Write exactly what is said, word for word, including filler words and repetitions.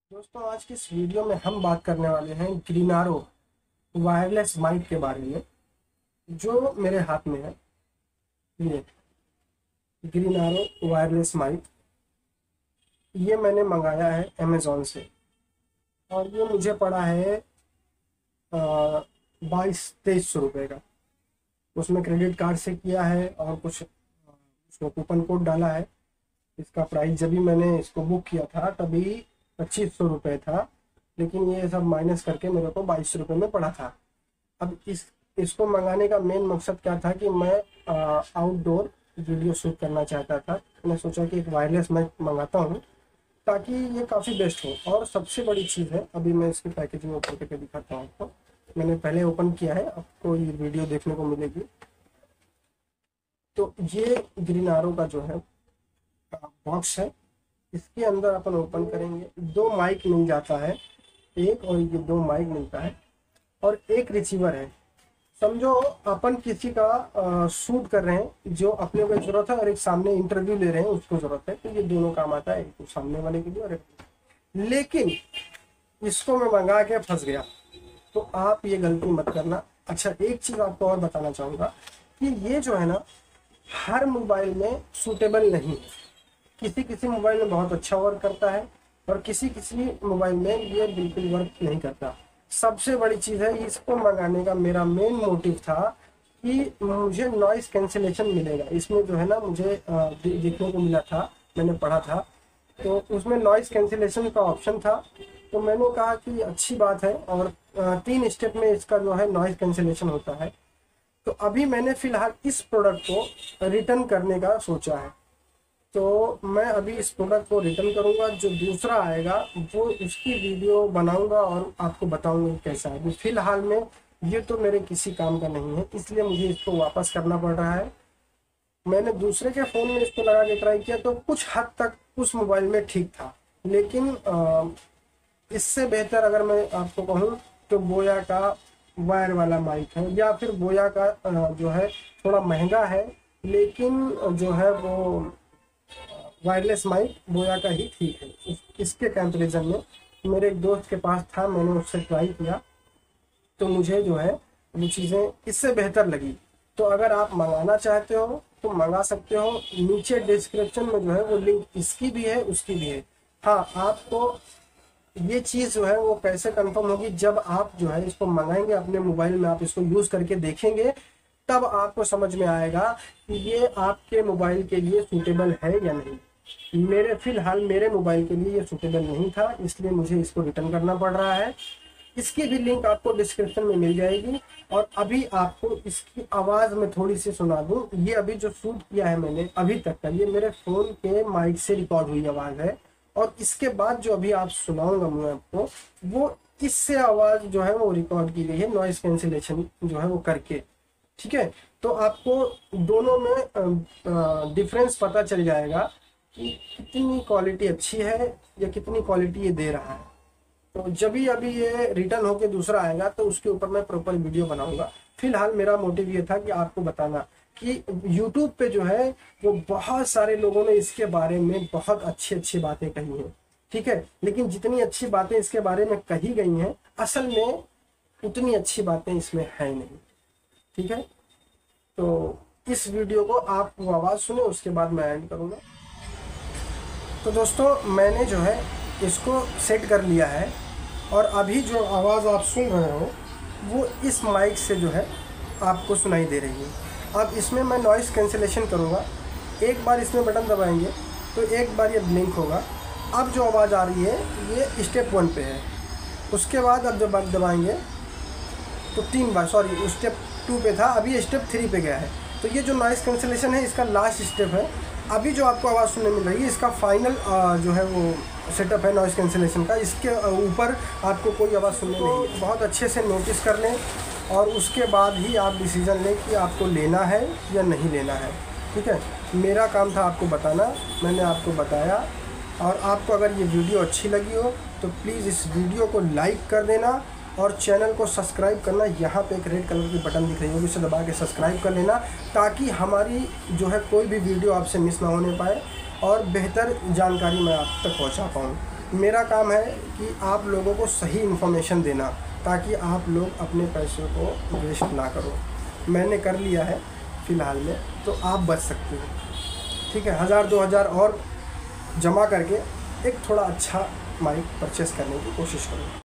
दोस्तों, आज की इस वीडियो में हम बात करने वाले हैं ग्रीनारो वायरलेस माइक के बारे में, जो मेरे हाथ में है। ये ग्रीनारो वायरलेस माइक, ये मैंने मंगाया है अमेज़ॉन से और ये मुझे पड़ा है बाईस तेईस सौ रुपये का। उसमें क्रेडिट कार्ड से किया है और कुछ अ, उसमें कूपन कोड डाला है। इसका प्राइस जब भी मैंने इसको बुक किया था तभी पच्चीस सौ रुपये था, लेकिन ये सब माइनस करके मेरे को बाईस सौ रुपये में पड़ा था। अब इस इसको मंगाने का मेन मकसद क्या था कि मैं आउटडोर वीडियो शूट करना चाहता था। मैंने सोचा कि एक वायरलेस माइक मंगाता हूँ ताकि ये काफ़ी बेस्ट हो। और सबसे बड़ी चीज़ है, अभी मैं इसकी पैकेजिंग ओपन करके दिखाता हूँ आपको। मैंने पहले ओपन किया है, आपको ये वीडियो देखने को मिलेगी। तो ये ग्रीनारो का जो है बॉक्स है, इसके अंदर अपन ओपन करेंगे, दो माइक मिल जाता है, एक और ये दो माइक मिलता है और एक रिसीवर है। समझो अपन किसी का शूट कर रहे हैं जो अपने को जरूरत है और एक सामने इंटरव्यू ले रहे हैं उसको जरूरत है, तो ये दोनों काम आता है, एक तो सामने वाले के लिए और एक। लेकिन इसको मैं मंगा के फंस गया, तो आप ये गलती मत करना। अच्छा, एक चीज आपको और बताना चाहूंगा कि ये जो है ना, हर मोबाइल में सूटेबल नहीं है। किसी किसी मोबाइल में बहुत अच्छा वर्क करता है और किसी किसी मोबाइल में ये बिल्कुल वर्क नहीं करता। सबसे बड़ी चीज़ है, इसको मंगाने का मेरा मेन मोटिव था कि मुझे नॉइस कैंसिलेशन मिलेगा। इसमें जो है ना, मुझे देखने को मिला था, मैंने पढ़ा था, तो उसमें नॉइस कैंसिलेशन का ऑप्शन था। तो मैंने कहा कि अच्छी बात है, और तीन स्टेप में इसका जो है नॉइस कैंसिलेशन होता है। तो अभी मैंने फिलहाल इस प्रोडक्ट को रिटर्न करने का सोचा है। तो मैं अभी इस प्रोडक्ट को रिटर्न करूंगा, जो दूसरा आएगा वो उसकी वीडियो बनाऊंगा और आपको बताऊंगा कैसा है। फिलहाल में ये तो मेरे किसी काम का नहीं है, इसलिए मुझे इसको वापस करना पड़ रहा है। मैंने दूसरे के फ़ोन में इसको लगा के ट्राई किया तो कुछ हद तक उस मोबाइल में ठीक था, लेकिन आ, इससे बेहतर अगर मैं आपको कहूँ तो बोया का वायर वाला माइक है, या फिर बोया का आ, जो है थोड़ा महंगा है, लेकिन जो है वो वायरलेस माइक बोया का ही ठीक है। इस, इसके कंपैरिजन में मेरे एक दोस्त के पास था, मैंने उससे ट्राई किया तो मुझे जो है वो चीज़ें इससे बेहतर लगी। तो अगर आप मंगाना चाहते हो तो मंगा सकते हो, नीचे डिस्क्रिप्शन में जो है वो लिंक इसकी भी है उसकी भी है। हाँ, आपको ये चीज़ जो है वो कैसे कंफर्म होगी, जब आप जो है इसको मंगाएंगे अपने मोबाइल में, आप इसको यूज़ करके देखेंगे, तब आपको समझ में आएगा कि ये आपके मोबाइल के लिए सूटेबल है या नहीं। मेरे फिलहाल मेरे मोबाइल के लिए ये सूटेबल नहीं था, इसलिए मुझे इसको रिटर्न करना पड़ रहा है। इसकी भी लिंक आपको डिस्क्रिप्शन में मिल जाएगी। और अभी आपको इसकी आवाज़ में थोड़ी सी सुना दूं। ये अभी जो शूट किया है मैंने अभी तक का, ये मेरे फ़ोन के माइक से रिकॉर्ड हुई आवाज़ है, और इसके बाद जो अभी आप सुनाऊंगा मैं आपको, वो इससे आवाज़ जो है वो रिकॉर्ड की गई है नॉइस कैंसिलेशन जो है वो करके। ठीक है, तो आपको दोनों में डिफरेंस पता चल जाएगा कि कितनी क्वालिटी अच्छी है या कितनी क्वालिटी ये दे रहा है। तो जब भी अभी ये रिटर्न होके दूसरा आएगा तो उसके ऊपर मैं प्रॉपर वीडियो बनाऊंगा। फिलहाल मेरा मोटिव ये था कि आपको बताना कि यूट्यूब पे जो है वो बहुत सारे लोगों ने इसके बारे में बहुत अच्छी अच्छी बातें कही हैं, ठीक है, लेकिन जितनी अच्छी बातें इसके बारे में कही गई हैं, असल में उतनी अच्छी बातें इसमें है नहीं। ठीक है, तो इस वीडियो को आप वो आवाज़ सुने, उसके बाद मैं एंड करूँगा। तो दोस्तों, मैंने जो है इसको सेट कर लिया है, और अभी जो आवाज़ आप सुन रहे हो वो इस माइक से जो है आपको सुनाई दे रही है। अब इसमें मैं नॉइस कैंसिलेशन करूँगा, एक बार इसमें बटन दबाएंगे तो एक बार ये ब्लिंक होगा। अब जो आवाज़ आ रही है ये स्टेप वन पे है, उसके बाद अब जब दबाएंगे तो तीन बार, सॉरी स्टेप टू पे था, अभी स्टेप थ्री पे गया है। तो ये जो नॉइस कैंसिलेशन है इसका लास्ट स्टेप है। अभी जो आपको आवाज़ सुनने मिल रही है इसका फाइनल जो है वो सेटअप है नॉइस कैंसिलेशन का। इसके ऊपर आपको कोई आवाज़ सुनने नहीं है। बहुत अच्छे से नोटिस कर लें और उसके बाद ही आप डिसीज़न लें कि आपको लेना है या नहीं लेना है। ठीक है, मेरा काम था आपको बताना, मैंने आपको बताया। और आपको अगर ये वीडियो अच्छी लगी हो तो प्लीज़ इस वीडियो को लाइक कर देना और चैनल को सब्सक्राइब करना। यहाँ पे एक रेड कलर की बटन दिख रही होगी, उसे दबा के सब्सक्राइब कर लेना, ताकि हमारी जो है कोई भी वीडियो आपसे मिस ना होने पाए और बेहतर जानकारी मैं आप तक पहुँचा पाऊँ। मेरा काम है कि आप लोगों को सही इन्फॉर्मेशन देना, ताकि आप लोग अपने पैसों को वेस्ट ना करो। मैंने कर लिया है फ़िलहाल में, तो आप बच सकते हो। ठीक है, हज़ार दो हज़ार और जमा करके एक थोड़ा अच्छा माइक परचेस करने की कोशिश करो।